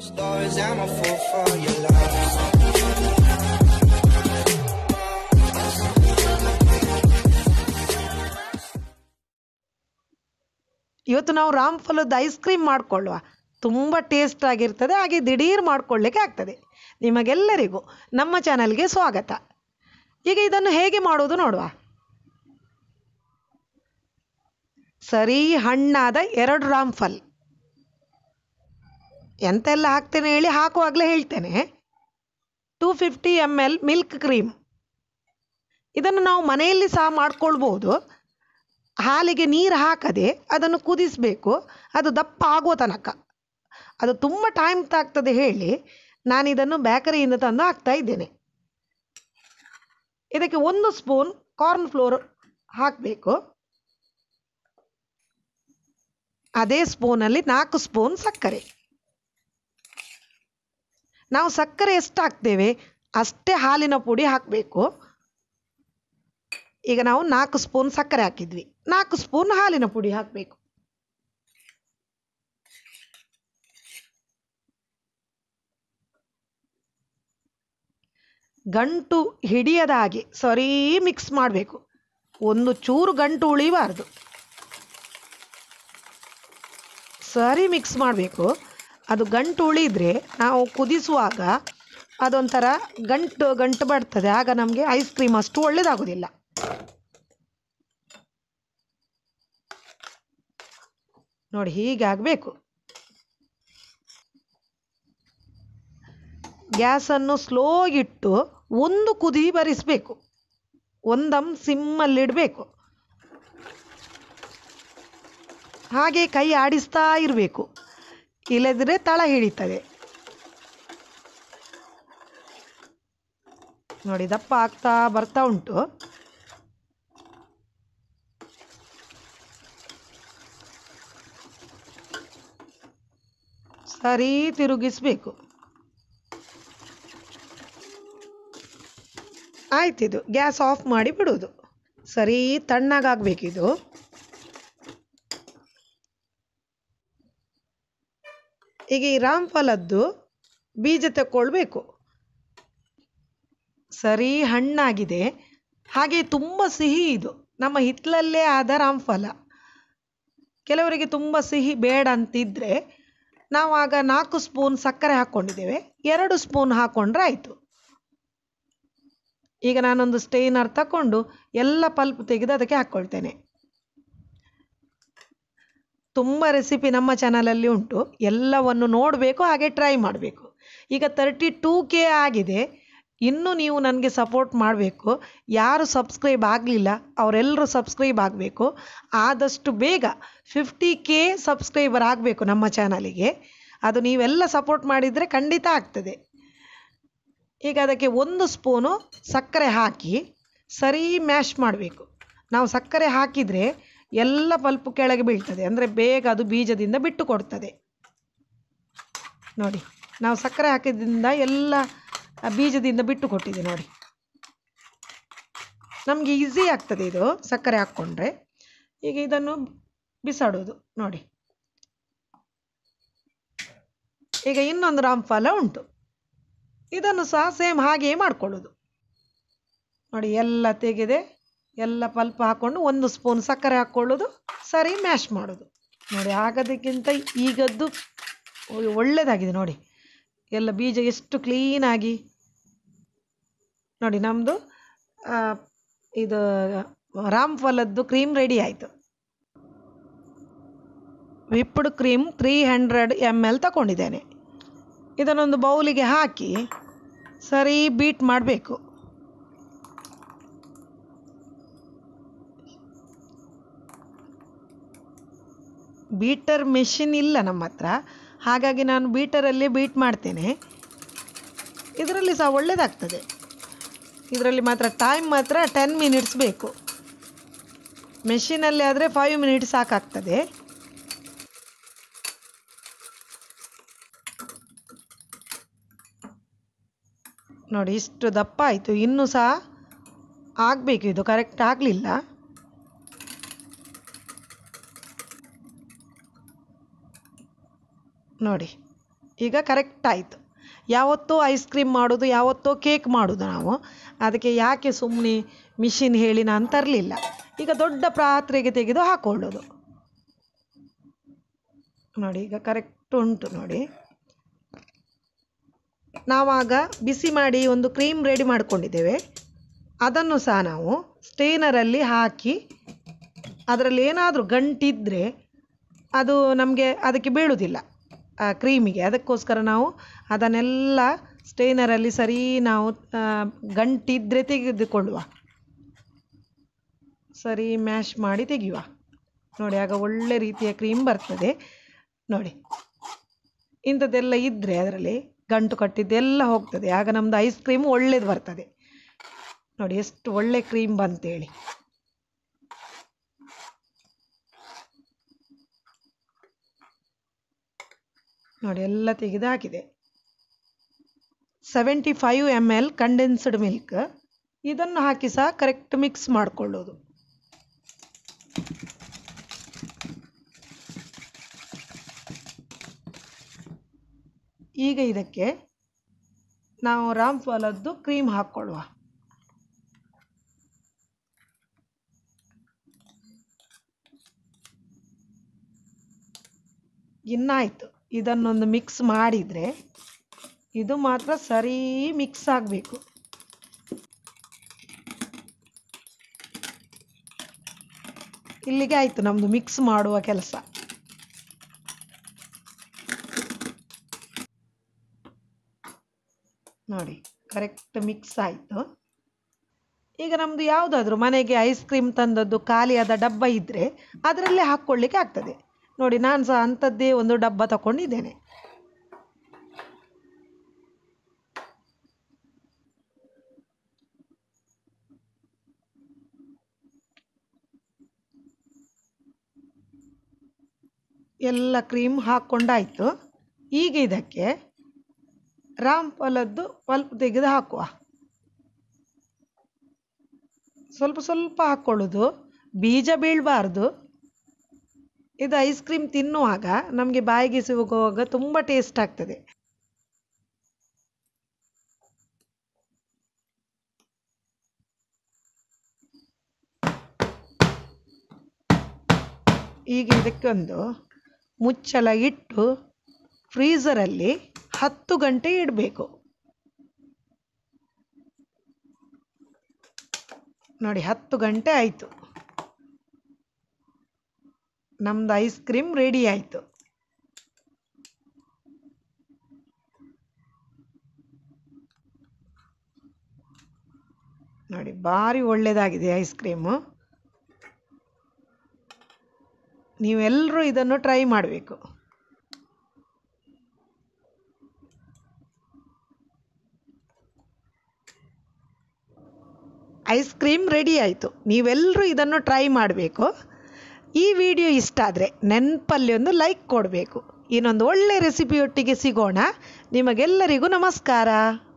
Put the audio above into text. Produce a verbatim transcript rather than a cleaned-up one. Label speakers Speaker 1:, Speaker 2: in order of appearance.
Speaker 1: Stories, I'm a fool for your love.
Speaker 2: ಇವತ್ತು ನಾವು ರಾಮ್ಫಲದ ice cream ಮಾಡಿಕೊಳ್ಳುವ. ತುಂಬ ಟೇಸ್ಟ್ ಆಗಿರ್ತದೆ, ಹಾಗೆ ದಿಢೀರ್ ಮಾಡಿಕೊಳ್ಳಿಕ್ಕೆ ಆಗ್ತದೆ. ನಿಮಗೆಲ್ಲರಿಗೂ ನಮ್ಮ ಚಾನಲ್ಗೆ ಸ್ವಾಗತ. ಈಗ ಇದನ್ನು ಹೇಗೆ ಮಾಡೋದು ನೋಡುವ. ಸರಿ ಹಣ್ಣಾದ ಎರಡು ರಾಮ್ಫಲ್. ಎಂತೆಲ್ಲ ಹಾಕ್ತೇನೆ ಹೇಳಿ ಹಾಕುವಾಗಲೇ ಹೇಳ್ತೇನೆ. Two fifty M L milk cream. ಇದನ್ನು ನಾವು ಮನೆಯಲ್ಲಿ ಸಹ ಮಾಡ್ಕೊಳ್ಬೋದು. ಹಾಲಿಗೆ ನೀರು ಹಾಕದೆ ಅದನ್ನು ಕುದಿಸಬೇಕು, ಅದು ದಪ್ಪ ಆಗುವ ತನಕ. ಅದು ತುಂಬ ಟೈಮ್ ತಾಗ್ತದೆ ಹೇಳಿ ನಾನಿದನ್ನು ಬೇಕರಿಯಿಂದ ತಂದು ಹಾಕ್ತಾ ಇದ್ದೇನೆ. ಇದಕ್ಕೆ ಒಂದು ಸ್ಪೂನ್ ಕಾರ್ನ್ ಫ್ಲೋರ್ ಹಾಕಬೇಕು. ಅದೇ ಸ್ಪೂನಲ್ಲಿ ನಾಲ್ಕು ಸ್ಪೂನ್ ಸಕ್ಕರೆ. ನಾವು ಸಕ್ಕರೆ ಎಷ್ಟು ಹಾಕ್ತೇವೆ ಅಷ್ಟೇ ಹಾಲಿನ ಪುಡಿ ಹಾಕಬೇಕು. ಈಗ ನಾವು ನಾಲ್ಕು ಸ್ಪೂನ್ ಸಕ್ಕರೆ ಹಾಕಿದ್ವಿ, ನಾಲ್ಕು ಸ್ಪೂನ್ ಹಾಲಿನ ಪುಡಿ ಹಾಕಬೇಕು. ಗಂಟು ಹಿಡಿಯದ ಹಾಗೆ ಸರಿ ಮಿಕ್ಸ್ ಮಾಡಬೇಕು. ಒಂದು ಚೂರು ಗಂಟು ಉಳಿಬಾರ್ದು. ಸರಿ ಮಿಕ್ಸ್ ಮಾಡಬೇಕು. ಅದು ಗಂಟು ಉಳಿದ್ರೆ ನಾವು ಕುದಿಸುವಾಗ ಅದೊಂಥರ ಗಂಟು ಗಂಟು ಬರ್ತದೆ, ಆಗ ನಮಗೆ ಐಸ್ ಕ್ರೀಮ್ ಅಷ್ಟು ಒಳ್ಳೆಯದಾಗೋದಿಲ್ಲ. ನೋಡಿ ಹೀಗಾಗಬೇಕು. ಗ್ಯಾಸನ್ನು ಸ್ಲೋ ಇಟ್ಟು ಒಂದು ಕುದಿ ಬರಿಸಬೇಕು. ಒಂದಮ್ ಸಿಮ್ಮಲ್ಲಿಡಬೇಕು. ಹಾಗೆ ಕೈ ಆಡಿಸ್ತಾ ಇರಬೇಕು, ಇಲ್ಲದಿದ್ರೆ ತಳ ಹಿಡಿತದೆ. ನೋಡಿ ದಪ್ಪ ಆಗ್ತಾ ಬರ್ತಾ ಉಂಟು. ಸರಿ ತಿರುಗಿಸಬೇಕು. ಆಯ್ತಿದು, ಗ್ಯಾಸ್ ಆಫ್ ಮಾಡಿ ಬಿಡುವುದು. ಸರಿ ತಣ್ಣಗಾಗಬೇಕಿದು. ಈಗ ಈ ರಾಮ್ಫಲದ್ದು ಬೀಜ ತಗೊಳ್ಬೇಕು. ಸರಿ ಹಣ್ಣಾಗಿದೆ, ಹಾಗೆ ತುಂಬ ಸಿಹಿ ಇದು. ನಮ್ಮ ಹಿತ್ತಲಲ್ಲೇ ಆದ ರಾಮ್ಫಲ. ಕೆಲವರಿಗೆ ತುಂಬ ಸಿಹಿ ಬೇಡ ಅಂತಿದ್ರೆ ನಾವು ಆಗ ನಾಲ್ಕು ಸ್ಪೂನ್ ಸಕ್ಕರೆ ಹಾಕ್ಕೊಂಡಿದ್ದೇವೆ, ಎರಡು ಸ್ಪೂನ್ ಹಾಕ್ಕೊಂಡ್ರೆ ಆಯಿತು. ಈಗ ನಾನೊಂದು ಸ್ಟೇನರ್ ತಗೊಂಡು ಎಲ್ಲ ಪಲ್ಪ್ ತೆಗೆದು ಅದಕ್ಕೆ ಹಾಕ್ಕೊಳ್ತೇನೆ. ತುಂಬ ರೆಸಿಪಿ ನಮ್ಮ ಚಾನಲಲ್ಲಿ ಉಂಟು, ಎಲ್ಲವನ್ನು ನೋಡಬೇಕು, ಹಾಗೆ ಟ್ರೈ ಮಾಡಬೇಕು. ಈಗ ತರ್ಟಿ ಟೂ ಕೆ ಆಗಿದೆ. ಇನ್ನೂ ನೀವು ನನಗೆ ಸಪೋರ್ಟ್ ಮಾಡಬೇಕು. ಯಾರು ಸಬ್ಸ್ಕ್ರೈಬ್ ಆಗಲಿಲ್ಲ ಅವರೆಲ್ಲರೂ ಸಬ್ಸ್ಕ್ರೈಬ್ ಆಗಬೇಕು. ಆದಷ್ಟು ಬೇಗ ಫಿಫ್ಟಿ ಕೆ ಸಬ್ಸ್ಕ್ರೈಬರ್ ಆಗಬೇಕು ನಮ್ಮ ಚಾನಲಿಗೆ. ಅದು ನೀವೆಲ್ಲ ಸಪೋರ್ಟ್ ಮಾಡಿದರೆ ಖಂಡಿತ ಆಗ್ತದೆ. ಈಗ ಅದಕ್ಕೆ ಒಂದು ಸ್ಪೂನು ಸಕ್ಕರೆ ಹಾಕಿ ಸರಿ ಮ್ಯಾಶ್ ಮಾಡಬೇಕು. ನಾವು ಸಕ್ಕರೆ ಹಾಕಿದರೆ ಎಲ್ಲ ಪಲ್ಪು ಕೆಳಗೆ ಬೀಳ್ತದೆ, ಅಂದರೆ ಬೇಗ ಅದು ಬೀಜದಿಂದ ಬಿಟ್ಟು ಕೊಡ್ತದೆ. ನೋಡಿ ನಾವು ಸಕ್ಕರೆ ಹಾಕಿದ್ರಿಂದ ಎಲ್ಲ ಬೀಜದಿಂದ ಬಿಟ್ಟು ಕೊಟ್ಟಿದೆ. ನೋಡಿ ನಮಗೆ ಈಸಿ ಆಗ್ತದೆ ಇದು ಸಕ್ಕರೆ ಹಾಕ್ಕೊಂಡ್ರೆ. ಈಗ ಇದನ್ನು ಬಿಸಾಡೋದು. ನೋಡಿ ಈಗ ಇನ್ನೊಂದು ರಾಮ್ಫಲ ಉಂಟು, ಇದನ್ನು ಸಹ ಸೇಮ್ ಹಾಗೆಯೇ ಮಾಡ್ಕೊಳ್ಳೋದು. ನೋಡಿ ಎಲ್ಲ ತೆಗೆದೆ ಎಲ್ಲ ಪಲ್ಪ್ ಹಾಕ್ಕೊಂಡು ಒಂದು ಸ್ಪೂನ್ ಸಕ್ಕರೆ ಹಾಕ್ಕೊಳ್ಳೋದು, ಸರಿ ಮ್ಯಾಶ್ ಮಾಡೋದು. ನೋಡಿ ಆಗೋದಕ್ಕಿಂತ ಈಗದ್ದು ಒಳ್ಳೆಯದಾಗಿದೆ. ನೋಡಿ ಎಲ್ಲ ಬೀಜ ಎಷ್ಟು ಕ್ಲೀನಾಗಿ. ನೋಡಿ ನಮ್ಮದು ಇದು ರಾಮ್ಫಲದ್ದು ಕ್ರೀಮ್ ರೆಡಿ ಆಯಿತು. Whipped cream three hundred M L ತಗೊಂಡಿದ್ದೇನೆ. ಇದನ್ನೊಂದು ಬೌಲಿಗೆ ಹಾಕಿ ಸರಿ ಬೀಟ್ ಮಾಡಬೇಕು. ಬೀಟರ್ ಮೆಷಿನ್ ಇಲ್ಲ ನಮ್ಮ ಹತ್ರ, ಹಾಗಾಗಿ ನಾನು ಬೀಟರಲ್ಲಿ ಬೀಟ್ ಮಾಡ್ತೇನೆ. ಇದರಲ್ಲಿ ಸಹ ಒಳ್ಳೆಯದಾಗ್ತದೆ. ಇದರಲ್ಲಿ ಮಾತ್ರ ಟೈಮ್ ಮಾತ್ರ ಟೆನ್ ಮಿನಿಟ್ಸ್ ಬೇಕು. ಮೆಷಿನಲ್ಲಿ ಆದರೆ ಫೈವ್ ಮಿನಿಟ್ಸ್ ಸಾಕಾಗ್ತದೆ. ನೋಡಿ ಇಷ್ಟು ದಪ್ಪ ಆಯಿತು. ಇನ್ನೂ ಸಹ ಆಗಬೇಕು, ಇದು ಕರೆಕ್ಟ್ ಆಗಲಿಲ್ಲ. ನೋಡಿ ಈಗ ಕರೆಕ್ಟ್ ಆಯಿತು. ಯಾವತ್ತೂ ಐಸ್ ಕ್ರೀಮ್ ಮಾಡೋದು, ಯಾವತ್ತೋ ಕೇಕ್ ಮಾಡೋದು ನಾವು. ಅದಕ್ಕೆ ಯಾಕೆ ಸುಮ್ಮನೆ ಮಿಷಿನ್ ಹೇಳಿ ನಾನು ತರಲಿಲ್ಲ. ಈಗ ದೊಡ್ಡ ಪಾತ್ರೆಗೆ ತೆಗೆದು ಹಾಕ್ಕೊಳ್ಳೋದು. ನೋಡಿ ಈಗ ಕರೆಕ್ಟ್ ಉಂಟು ನೋಡಿ. ನಾವಾಗ ಬಿಸಿ ಮಾಡಿ ಒಂದು ಕ್ರೀಮ್ ರೆಡಿ ಮಾಡ್ಕೊಂಡಿದ್ದೇವೆ. ಅದನ್ನು ಸಹ ನಾವು ಸ್ಟೇನರಲ್ಲಿ ಹಾಕಿ, ಅದರಲ್ಲಿ ಏನಾದರೂ ಗಂಟಿದ್ದರೆ ಅದು ನಮಗೆ ಅದಕ್ಕೆ ಬೀಳುವುದಿಲ್ಲ ಆ ಕ್ರೀಮಿಗೆ. ಅದಕ್ಕೋಸ್ಕರ ನಾವು ಅದನ್ನೆಲ್ಲ ಸ್ಟೇನರಲ್ಲಿ ಸರಿ ನಾವು ಗಂಟಿದ್ದರೆ ತೆಗೆದುಕೊಳ್ಳುವ, ಸರಿ ಮ್ಯಾಶ್ ಮಾಡಿ ತೆಗೆಯುವ. ನೋಡಿ ಆಗ ಒಳ್ಳೆ ರೀತಿಯ ಕ್ರೀಮ್ ಬರ್ತದೆ ನೋಡಿ. ಇಂಥದ್ದೆಲ್ಲ ಇದ್ದರೆ ಅದರಲ್ಲಿ ಗಂಟು ಕಟ್ಟಿದ್ದೆಲ್ಲ ಹೋಗ್ತದೆ. ಆಗ ನಮ್ಮದು ಐಸ್ ಕ್ರೀಮ್ ಒಳ್ಳೇದು ಬರ್ತದೆ ನೋಡಿ. ಎಷ್ಟು ಒಳ್ಳೆ ಕ್ರೀಮ್ ಬಂತೇಳಿ. ನೋಡಿ ಎಲ್ಲ ತೆಗೆದು ಹಾಕಿದೆ. Seventy five M L condensed milk, ಇದನ್ನು ಹಾಕಿ ಸಹ ಕರೆಕ್ಟ್ ಮಿಕ್ಸ್ ಮಾಡಿಕೊಳ್ಳೋದು. ಈಗ ಇದಕ್ಕೆ ನಾವು ರಾಮ್ಫಲದ್ದು ಕ್ರೀಮ್ ಹಾಕ್ಕೊಳ್ಳುವ. ಇನ್ನಾಯಿತು. ಇದನ್ನೊಂದು ಮಿಕ್ಸ್ ಮಾಡಿದರೆ ಇದು ಮಾತ್ರ ಸರಿ ಮಿಕ್ಸ್ ಆಗಬೇಕು. ಇಲ್ಲಿಗೆ ಆಯಿತು ನಮ್ಮದು ಮಿಕ್ಸ್ ಮಾಡುವ ಕೆಲಸ. ನೋಡಿ ಕರೆಕ್ಟ್ ಮಿಕ್ಸ್ ಆಯಿತು. ಈಗ ನಮ್ಮದು ಯಾವುದಾದ್ರೂ ಮನೆಗೆ ಐಸ್ ಕ್ರೀಮ್ ತಂದದ್ದು ಖಾಲಿಯಾದ ಡಬ್ಬ ಇದ್ದರೆ ಅದರಲ್ಲೇ ಹಾಕ್ಕೊಳ್ಳಿಕ್ಕೆ ಆಗ್ತದೆ ನೋಡಿ. ನಾನು ಸಹ ಅಂಥದ್ದೇ ಒಂದು ಡಬ್ಬ ತಗೊಂಡಿದ್ದೇನೆ. ಎಲ್ಲ ಕ್ರೀಮ್ ಹಾಕ್ಕೊಂಡಾಯಿತು. ಈಗ ಇದಕ್ಕೆ ರಾಮ್ಫಲದ್ದು ಪಲ್ಪ್ ತೆಗೆದು ಹಾಕುವ. ಸ್ವಲ್ಪ ಸ್ವಲ್ಪ ಹಾಕ್ಕೊಳ್ಳೋದು, ಬೀಜ ಬೀಳಬಾರ್ದು. ಇದು ಐಸ್ ಕ್ರೀಮ್ ತಿನ್ನುವಾಗ ನಮಗೆ ಬಾಯಿಗೆ ಸಿಗುವಾಗ ತುಂಬ ಟೇಸ್ಟ್ ಆಗ್ತದೆ. ಈಗ ಇದಕ್ಕೊಂದು ಮುಚ್ಚಳ ಇಟ್ಟು ಫ್ರೀಝರಲ್ಲಿ ಹತ್ತು ಗಂಟೆ ಇಡಬೇಕು ನೋಡಿ. ಹತ್ತು ಗಂಟೆ ಆಯಿತು, ನಮ್ಮದು ಐಸ್ ಕ್ರೀಮ್ ರೆಡಿ ಆಯಿತು. ನೋಡಿ ಭಾರಿ ಒಳ್ಳೆಯದಾಗಿದೆ ಐಸ್ ಕ್ರೀಮು. ನೀವೆಲ್ಲರೂ ಇದನ್ನು ಟ್ರೈ ಮಾಡಬೇಕು. ಐಸ್ ಕ್ರೀಮ್ ರೆಡಿ ಆಯಿತು. ನೀವೆಲ್ಲರೂ ಇದನ್ನು ಟ್ರೈ ಮಾಡಬೇಕು. ಈ ವಿಡಿಯೋ ಇಷ್ಟ ಆದರೆ ನೆನಪಲ್ಲಿ ಒಂದು ಲೈಕ್ ಕೊಡಬೇಕು. ಇನ್ನೊಂದು ಒಳ್ಳೆ ರೆಸಿಪಿಯೊಟ್ಟಿಗೆ ಸಿಗೋಣ. ನಿಮಗೆಲ್ಲರಿಗೂ ನಮಸ್ಕಾರ.